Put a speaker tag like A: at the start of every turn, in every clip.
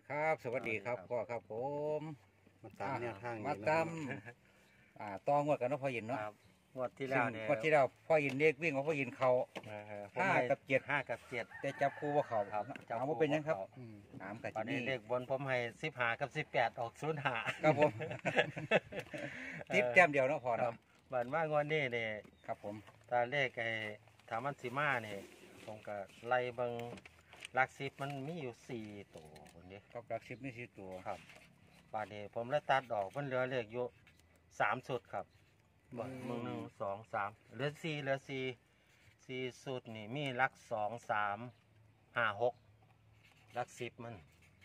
A: ครับสวัสดีครับพ่อครับผม
B: มาตามแนวทาง
A: มาตามตองวดกันเนาะพ่อยินเนาะ
B: งวดที่แล้วเนี่ย
A: งวดที่แล้วพ่อยินเรียกวิ่งของพ่อยินเขา5 กับ 7
B: 5 กับ 7
A: แต่จับคู่ว่าเขา
B: ครับ
A: ถามว่าเป็นยังครับถามกับ
B: ตอน
A: ที่
B: นี้
A: นี่
B: เลขบนผมให้15 กับ 18ออก05
A: ครับผมติดแก้มเดียวเนาะพ่อ
B: ครั
A: เนาะ
B: บบัดว่างวดนี้เนี่ย
A: ครับผม
B: ตาเลขไอ้ถามมันสิมาเนี่ยผมก็ไล่เบิ่งหลัก10มันมีอยู่4ตัวคนนี้
A: ครับหลัก10นี่4ตัว
B: ครับบัดนี้ผมเลยตัดออกมันเหลือเลขอยู่3ชุดครับมึง1 2 3เหลือ4สุดนี่มีหลัก2 3 5 6หลัก10มัน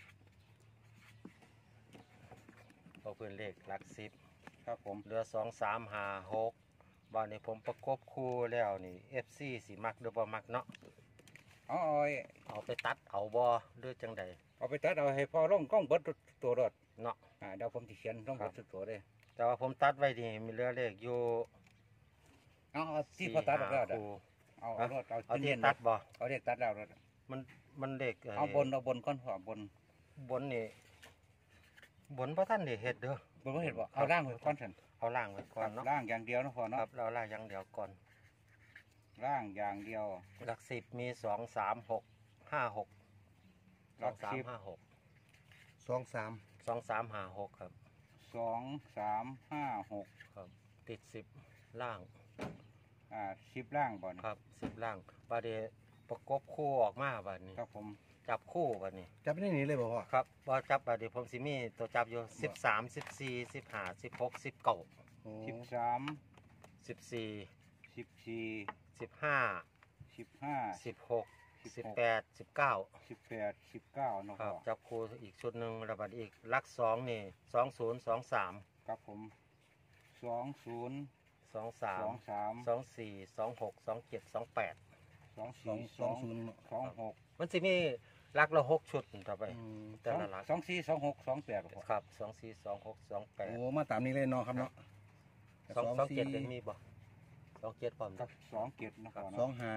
B: พอเพื่อนเลขหลัก10
A: ครับผม
B: เหลือ2 3 5 6บ้านนี้ผมประกบคู่แล้วนี่ FC สิมักหรือบ่มักเนาะ
A: เอา
B: ไปตัดเอาบ่หรือจังใด
A: เอาไปตัดเอาให้พ่อลงกล้องเบิดตัวรถ
B: เนาะ
A: เดี๋ยวผมจะเขียนลงเบิดตัวเลย
B: แต่ว่าผมตัดไว้นี่มีเหลือเลขอยู่
A: เอาที่พ่อตัดออกแล้วเด้อ
B: คู่
A: เอารถเอา
B: เอาที่
A: เน้นๆ
B: ตัดบ่
A: เอาเลขตัดแล้วรถ
B: มันเลข
A: เอาบนก่อนพ่อบน
B: บนนี่บนพระท่านได้เฮ็ดเด้อบ
A: นบ่เห็นบ่เอาล่างไว้ก่อนซั่น
B: เอาล่างไว้ก่อนเนาะ
A: ล่างอย่างเดียวนะพ่อ
B: ค
A: เนาะ
B: รับเราล่างอย่างเดียวก่อน
A: ล่างอย่างเดียว
B: หลัก10มี2 3 6 5 6
A: หลัก
B: 2
A: 10
B: 3 5 6
C: 2 3
B: 2 3 5 6ครับ
A: 2 3 5 6
B: ครับติด10ล่าง
A: 10ล่างบ่นี่
B: ครับ10ล่างบัดนี้ประกบคู่ออกมาบัดนี้
A: ครับผม
B: จับคู่บัดนี้
C: จับไม่ได้หนีเลยบ่พ่อ
B: ครับบ่จับบัดนี้ผมสิมีตัวจับอยู่13 14 15 16 19
C: โอ้
A: 13
B: 14
A: 14
B: 15
A: 15
B: 16 18 19
A: 18 19เนาะ
B: ค
A: พ่
B: รั
A: อบ
B: จับคู่อีกชุดหนึ่งแล้วบัดอีกลัก2นี่20 23
A: ครับผม20
B: 23
A: 23
B: 24 26 27 28
A: 24 26
B: มันสิมีลักละ6ชุดต่อไปแต่ละลัก
A: 24 26 28พ่อ
B: ครับ24 26
C: โอ้
B: 28
C: มาตามนี้เลยเนาะครับเนาะ
B: 27ยังมีบ่27พร้อม
A: กับ2 7เนาะพ่อ
C: สอ
A: เนาะ
C: งห้า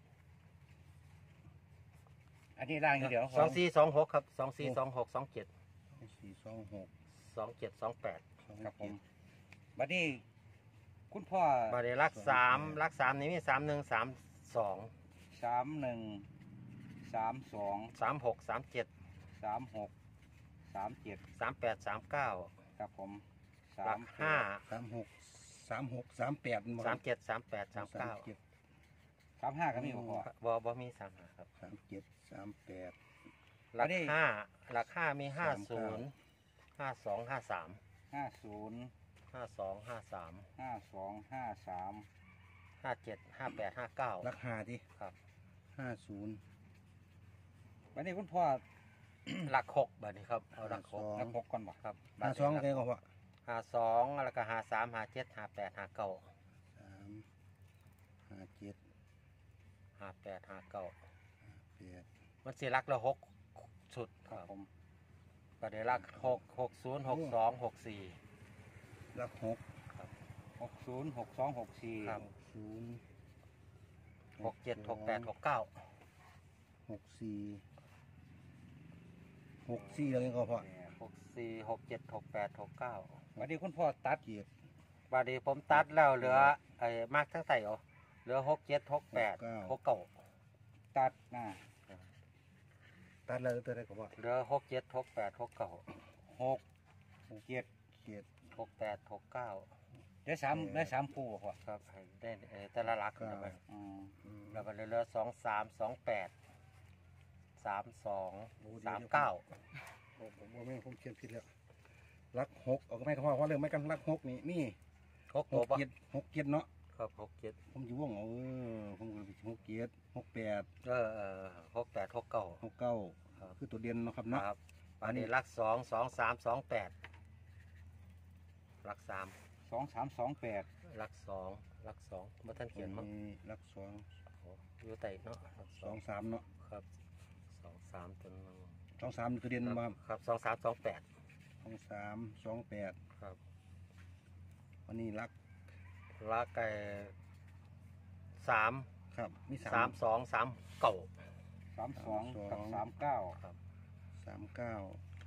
A: อันนี้ล่างอย่างเดียว
B: 24 26ครับ24 26 27
C: 4 2 6
B: 27 28
A: ครับผมบัดนี้คุณพ่อ
B: บัดนี้ลัก3นี่มี31 32
A: 31 32
B: 36 37
A: 36 37
B: 38 39
A: ครับผม
B: ลัก
C: 3 6 3 6 3 8
B: 5 37 38 39
A: 35ก็มีบ่พ่อ
B: บ่มี35ครับ
C: 37 38
B: ลัก
A: อันนี้
B: 5มี50 52 53
A: 50
B: 52 53
A: 52 53
B: 57 58 59
C: รัก5ที่
B: ครับ
C: 50
A: บัดนี้คุณพ่อ
B: หลัก6บัดนี้ครับเอาหลัก
C: 52
A: นับ6ก่อนบ่
B: 6ครับ
C: 52แล้วก็พ่อ
B: 52แล้วก็53 57 58 59
C: 3 5 7
B: 58 59
C: 8
B: มันสิหลักละ6ชุด
A: ครับผม
B: บัดนี้หลัก6 60 62 64
C: รัก6
A: 60 62 64
B: ครับ
C: 0
B: 67 68 69
C: 64 64แล้วก็พ่อ
B: 64 67 68 69
A: บัดนี้คุณพ่อตัด
C: เกียรติ
B: บัดนี้ผมตัดแล้วเหลือไอ้มากทั้งใส่เอาเหลือ67 68 69
A: ตัด
C: ตัดแล้วตัวได้ก็พ่อ
B: เหลือ67 68 69
A: 6 7
C: เกียรติ
B: 68 69
A: ได้3คู่บ่พ่อ
B: ครับให้ได้แต่ละหลักนะไป
A: อืม
B: แล้วก็เหลือ23 28 32 39
C: ผมว่าไม่ผมเขียนผิดแล้วรัก6เอาก็ไม่ก็พ่อเพราะเรื่องไม่กันรัก6นี่นี่
B: 6ตัวปะ
C: 6เกียรติเนาะ
B: ครับ67
C: ผมจะว่องเอาผมก็ไป6เกียรติ68
B: 68 69
C: 69
B: ครับ
C: คือตัวเด่นเนาะครับ
B: ค
C: เนาะ
B: รับอันนี้หลัก2 2 3 2 8หลัก3
A: 2 3 2 8
B: หลัก2มาท่านเขียนมั้ง
C: รัก
B: อยู่ใต้เนาะหลัก
C: 2 2 3เนาะ
B: ครับ2 3ตัวนึง
C: 2 3ตัวเด่นมา
B: ครับ2 3 2 8
C: 2 3 2 8
B: ครับ
C: วันนี้รัก
B: แล้วไก่3
C: ครับมี
B: 3 2 3 9
A: 32กับ39
B: ครับ
C: 39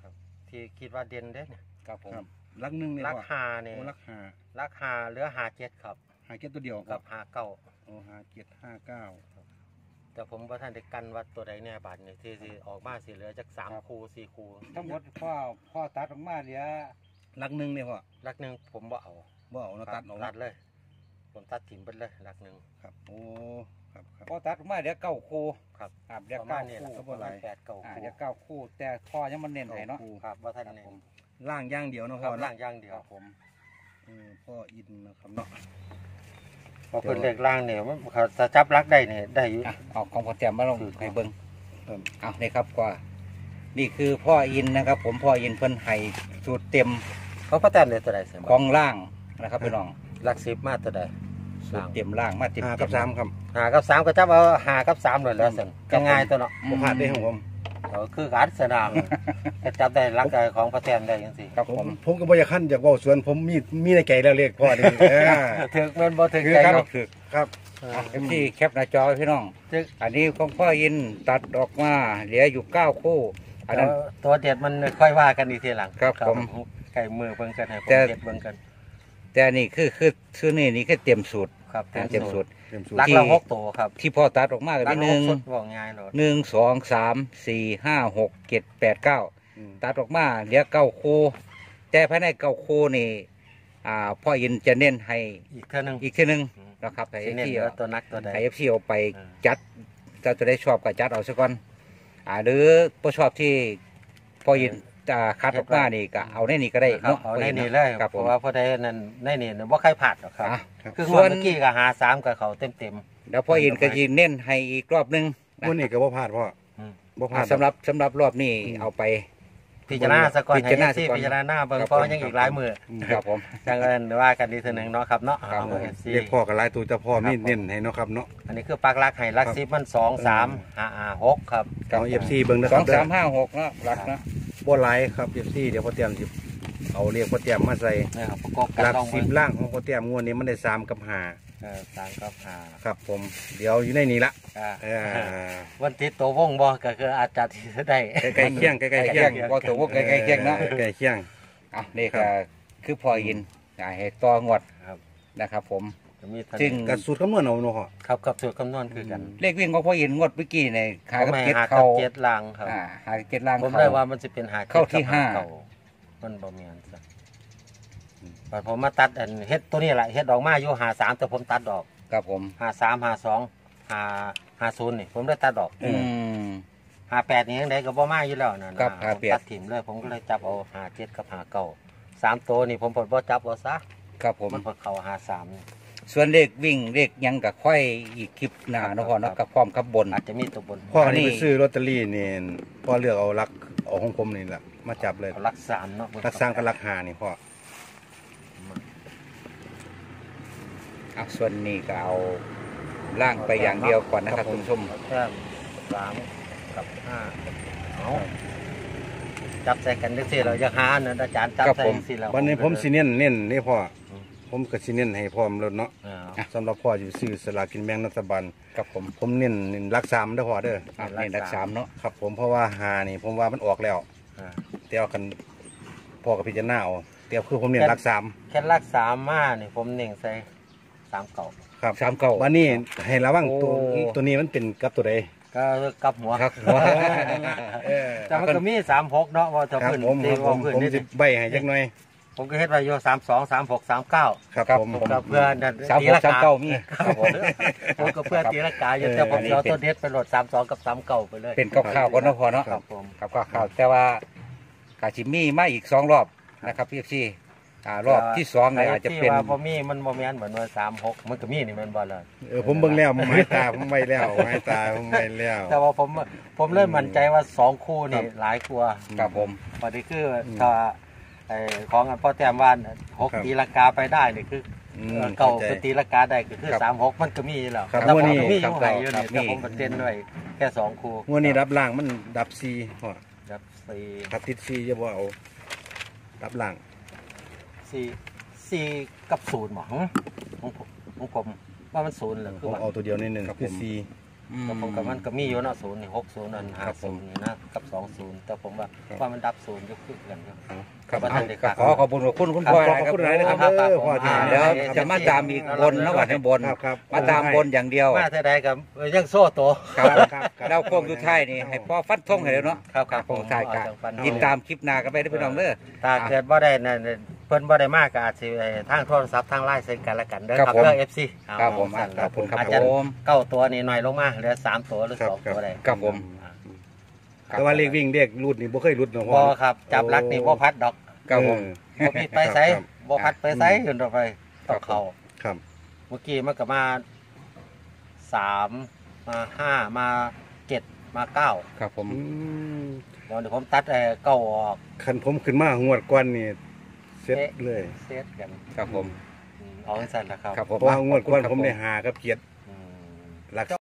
B: ที่คิดว่าเด่นเด้เนี่ย
A: ครับผม
C: ครับลักหนึ่งเนี่ย
B: รัก
C: พ่อ
B: หาเนี่ย
C: โอ้ลักหา
B: รักหาเหลือหาเจ็ดครับ
C: หาเก็ตตัวเดียว
B: กับหาเก้า
C: โอ้หาเก็ต59
B: แต่ผมว่าท่านได้กันวัดตัวใดแน่บาทเนี่ยที่สิออกมาสิเหลือจาก3 คู4 คู
A: ทั้งหมดพ่อตัดออกมาเหลือ
C: ลักหนึ่งเนี่ยพ่อ
B: รักหนึ่งผมบ่เอา
C: บ่เอาเนาะตัดออก
B: ตัดเลย ผมตัดถิ่มไปเลยรักหนึ่ง
C: ครับโอ้ครับครับ
A: พ่อตัดออกมาเหลือ9 คู่
B: ครับ
A: เหลือ
B: ประมาณนี้
A: 9 คู่
B: แหละ
C: ก็บ่หลาย
B: 8 9 คู
A: เหลือ9 คู่ แต่พ่อยังมันเน้นให้เนาะ
B: ครับว่าท่านเน้น
C: ล่างอย่างเดียวเนาะ
B: ค
C: พ่
B: รั
C: อบ
B: ล่างอย่างเดียว
A: ผม
C: พ่ออินนะครับเนาะ
B: พอเป็นเลขล่างเนี่ยมันเขาจะจับรักได้เนี่ยได้อยู่
A: เอาของพ่อแต้มมาลงให้เบิ่ง
C: ครับ
A: เอานี่ครับกว่านี่คือพ่ออินนะครับ ผมพ่ออินเพิ่นให้สูตรเต็ม
B: เขาก็แต้มเลยตัวใดเสม
A: ของล่างนะครับพี่น้อง
B: รัก10มาตัวใด
A: สูตรเต็มล่างมาเต็ม
C: 5กับ3ครับ
B: หากับ3ก็จับเอาหากับ3เลยแล้วสิง่ายๆตัวเนาะ
C: บ่พลาดได้ของผม
B: คือการแสดงจะจับได้รักของพระแทนได้ยังสิ
A: ครับ
C: ผ
A: ผม ม
C: ผมก็บ่อยากขั้นจากเว้าสวนผมมีในใจแล้วเลขพ่อนี่
B: ถึกมันบ่ถึก
A: คือ
B: ใจ
A: ครับ
B: เนาะ
A: คือ
C: ครับ
A: ที่แคปหน้าจอไว้พี่น้อง
B: จึก
A: อันนี้ของพ่ออินตัดออกมาเหลืออยู่9 คู่ อันนั้น
B: ตัวเด็ดมันค่อยว่ากันอีกทีหลัง
A: ครับผม
B: ไก่มือเบิ่งกันให้ผม
A: แต่
B: เด็ดเบิ่งกัน
A: แต่อันนี่คือนี่คือเต็มสูตร
B: ครับ
A: เต็มสูตร
C: เต็มสูตร
B: รักละ6ตัวครับ
A: ที่พ่อตัดออกมาก็
B: รั
A: มี
B: ก
A: ห
B: ละ
A: นึ่ง
B: 6สุดบอกง่ายเลย
A: 1 2 3 4 5 6 7 8 9 ตัดออกมาเหลือ9 คู่ แต่ภายใน9 คู่นี่พ่ออินจะเน้นให้
B: อีกเท่านึง
A: อีกทีหนึงนะครับให้
B: สิเน้น
A: ที่
B: เหลือตัวนักตัวใด
A: ให้ที่เอาไป
B: อ่า
A: จัดถ้าจะได้ชอบก็จัดเอาซะก่อนหรือบ่ชอบที่พ่ออินคัดออกมานี่ก็เอาในนี่ก็ได้
B: ครับ
A: เนาะ
B: เอาในนี่เลย
A: ครับ
B: เพ
A: ผม
B: ราะว่าพอได้นั่นในนี่บ่ใครผ่านหรอกครับ
A: อ่ะ
B: คือ
A: ส่วน
B: เมื่อกี้ก็หา3กับเขาเต็ม
A: แล้วพ่ออินก็จะเน้นให้อีกรอบหนึงนะ
C: วันนี้ก็บ่พลาดพ่อ
B: ๆอืม
C: บ่พลาด
A: สำหรับรอบนี้เอาไป
B: พิจารณาซะก่อน
A: พิจารณา
B: ให้
A: ซะก่อน
B: พิจารณาเบิ่ง
A: ครับ
B: เพราะ
A: ผม
B: ยังอีกหลายมือ
A: ครับผม
B: จังเอิ้นว่ากันดีเทีนึงเนาะครับเนาะ
A: ครับ
B: เอา
A: ผม
B: FC
C: เลขพ่อกับหลายตัวแต่พ่อ
B: ครับ
C: มี
B: ผม
C: เน้นให้เนาะครับเนาะ
B: อันนี้คือปักหลักให้หลัก10มัน2 3 5 6ครับ
C: เอา FC เบิ่งนะ
A: ส
C: ค
A: อ
C: รั
A: ง
C: บเด้อ
A: สามห้าหกเนาะหลักเนาะ
C: บ่หลายครับ FC เดี๋ยวพ่อเตรียมสิเอาเลขพ่อเตรียมมาใส่
B: นะครับประกอบกัน
C: หลัก
B: ลองเบิ่ง
C: 10ล่างของพ่อเตรียมงวดนี้มันได้3กับ
B: 3กับ
C: 5ครับผมเดี๋ยวอยู่ในนี้ละ
B: 5
C: เออ
B: วันติดตัววงบ่ก็คืออาจจะที่ได้
C: ใกล้ๆเคียงใกล้ๆเคียง
A: พอตัวพวกใกล้ๆเคียงเนาะ
C: ใกล้ๆเคียง
A: อ่ะนี่ก็คือพ่ออินให้ต่องวด
B: ครับ
A: นะครับผม
B: จะมี
A: จึง
C: กระสูตรคำนวณเอาเนาะพ่อ
B: ครับกับสูตรคำนวณคือกัน
A: เลขวิ่งของพ่ออินงวดเมื่อกี้ในหา
B: เขา
A: กับ
B: ไม่
A: เจ็ด
B: หากั
A: เขา
B: บ7ล่างครับ
A: หากับเจ็ดล่าง
B: ผม
A: เขา
B: ได้ว่ามันสิเป็นหา
A: เข้าที่
B: กับ
A: ห้า
B: เก่มันบ่แม่นซะบัดผมมาตัดอันเฮ็ดตัวนี้แหละเฮ็ดออกมาอยู่53แต่ผมตัดดอก
A: ครับผม
B: 53 52 50นี่ผมได้ตัดดอก
A: อืม
B: 58นี่ยังไดก็บ่มาอยู่แล้วนั่น
A: ครับ
B: ผม
A: 58
B: ตัดถิ่มเลยผมก็เลยจับเอา57กับ59 3ตัวนี่ผมบ่จับเอาซะ
A: ครับผม
B: มันพอเข้า53นี่
A: ส่วนเลขวิ่งเลขหยังกับค่อยอีกคลิปหน้าเนาะพ่อเนาะกับความขับบน
B: อาจจะมีตัวบน
C: พ่อ
A: อันนี้
C: นี่ไปซื้อลอตเตอรี่นี่พ่อเลือกเอาหลักเอาของผมนี่แหละมาจับเลย
B: เอาหลัก3เนาะ
C: หลักสร้างกับหลักหานี่พ่อ
A: อ่ะส่วนนี้ก็เอาล่างไปอย่างเดียวก่อนนะครับคุณผู้ชม
B: แค่3กับ5เอาจับใส่กันจังซี่เราจะหาอันนั้นอาจารย์จับใส่จังซี่แล้ว
C: วันนี้ผมสิเน้นนี่พ่อผมก็สิเน้นให้พร้อมแล้วเนาะ
B: อ่า
C: สำหรับพ่ออยู่ซื้อสลากกินแบ่งรัฐบาล
A: ครับผม
C: ผมเน้นหลัก3เด้อพ่อเด้อ
A: อ่ะนี่หลักสามเนาะ
C: ครับผมเพราะว่าหานี่ผมว่ามันออกแล้ว
B: อ่า
C: แต่เอากันพ่อกับพิจารณาเอาแต่คือผมเน้นหลัก3
B: แค่รัก3มานี่ผมเน่งใส่3เก่า
C: ครับ
A: สามเก้า
C: วันนี้ให้ระวังตัว
A: โอ้
C: ตัวนี้มันเป็นกับตัวใด
B: ก็กลับหัว
A: ครับ
C: เออ
B: แต่มันก็มี36เนาะว่าจะ
C: ครับ
B: พื้น
C: ผม
B: ที่
C: ผ
B: ว่าม พื้น
C: ผม
B: นี่
C: สิใบให้จักหน่อย
B: ผมก็เฮ็ดไว้อยู่32 36 39
C: ครับ
A: ครับ
C: ผม
B: ก็เพื่อนั่น
A: สาม
B: ตี
A: หก
B: รา
A: สาม
B: คา
A: เก้ามี
B: ครับผมก็เพื่อตีราคาอยู่แต่ผมจะเอาตัวเด็ดไปโหลด32กับ39ไปเลย
A: เป็นข้าวๆก่อนเนาะพ่อเนาะ
B: ครับผม
A: ครับข้าวๆแต่ว่ากาชิมีมาอีก2 รอบนะครับพี่ซีรอบที่2เนี่ยอาจจะเป็น
B: ที่ว่าบ่มีมันบ่แม่นเหมือนว่า36มันก็มีนี่แม่นบ่ล่ะ
C: ผมเบิ่งแล้วไม้ตาผมไว้แล้วไม้ตาผมไว้แล้ว
B: แต่ว่าผมเริ่มมั่นใจว่า2คู่นี่หลายกว่า
A: ครับผม
B: พอดีคือถ้าไอ้ของอันพ่อแต้มว่า6ตีลังกาไปได้นี่คือ เก่าคือตีลังกาได้ก็คือ36มันก็มีแล้ว
C: ครับ
B: แต่ผม
C: งวดนี้
B: ก็มีอยู่ให้อยู่
A: ครั
B: นี่
A: บ
B: แต่ผมก็เต้นด้วยแค่2คู่
C: งวดนี้รับล่างมันดับซีพ่อ
B: ครับ
C: ถ้าติดซีจะบ่เอารับล่าง
B: 4กับ0หมอของผมว่ามัน0เหรอ
C: ผ
B: คือ
C: ม
B: ว่า
C: เอาตัวเดียวนิดนึงคือซี
B: แต่ผมกับมันก็มีอยู่เนาะ0นี่60นั่น50นี่นะกับ20แต่ผมว่ามันดับ0อยู่คือกันครับ
A: ครับ
B: บ่ทันได้
A: ก็
B: กะ
A: ขอขอบคุณคุณพ่อ
C: ขอบคุณหลายนะครับเด้อพ่อที่
A: เดี๋ยวจะมาตามอีกบนนะวันนี้บน
C: ครับ
A: มาตามบนอย่างเดียว
B: มาแต่ใดกับยังโซ่ตัว
A: ครับ
C: ครับครับ
A: เราโค้งสุดท้ายนี่ให้พ่อฟันธงให้แล้วเนาะ
B: ครับ
A: โค้งสุดท้ายกัน
B: เอาจังฟัน
A: ติดตามคลิปหน้ากันไปได้อพี่น้องเด้อ
B: ถ้าเกิดบ่ได้นั่นเพิ่นบ่ได้มากก็อาจสิทางโทรศัพท์ทางไลน์เซ็นกันละกันเด้อ
A: ครับ
B: ครับ
A: ผม
B: เด้อ FC
A: ครับผม
B: สั่น
A: ขอบคุณครับ
B: อาจจะ
A: ผม
B: เก้าตัวนี่หน่อยลงมาเหลือ3ตัวหรือ
C: ครับ
B: 2ตัวได้
A: ครับผม
C: แต่ว่าเลขวิ่งเลขรูดนี่บ่เคยรุดเนาะพ่
B: บ่
C: อ
B: ครับจับลักนี่บ่พัดดอก
A: ครับผม
B: บ่ผิดไปไสบ่พัดไปไสขึ้นต่อไปต้องเข้า
C: ครับ
B: เมื่อกี้มันก็มา3มา5มา7มา9
A: ครับผม
C: อืม
B: เดี๋ยวผมตัดเก้าออก
C: คันผมขึ้นมางวดก่อนนี่เสร็จเลย
B: เซตกัน
A: ครับผม
B: เอาให้สั้นนะครับ
A: ครับผม
C: เพราะว่างวดก่อนผมได้หากับเกียรติ
B: อืม
C: หลัก